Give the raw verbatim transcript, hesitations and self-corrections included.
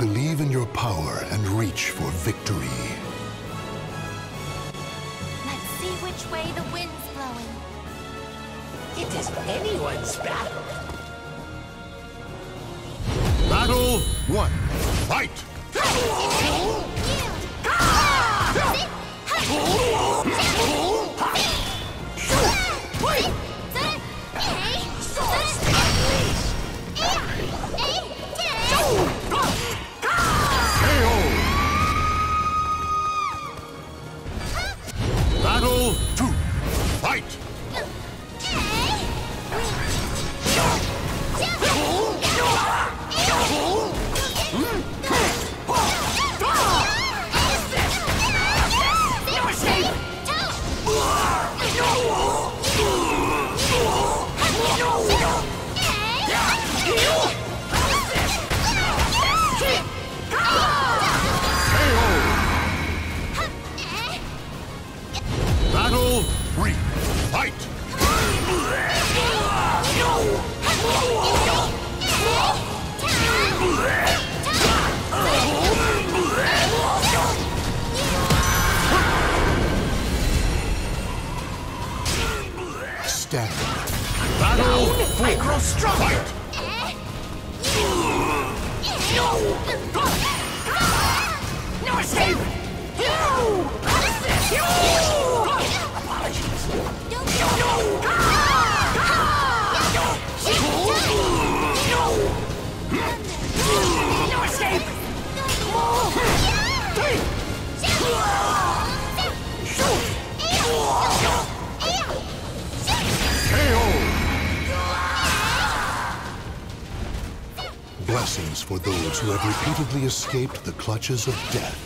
Believe in your power and reach for victory. Let's see which way the wind's blowing. It is anyone's battle. Battle one. Fight! Battle two. Fight! Battle three. Fight! Stand. Battle four. I grow strong. Fight! No! No escape! No! Apologies. No! No! No escape! Blessings for those who have repeatedly escaped the clutches of death.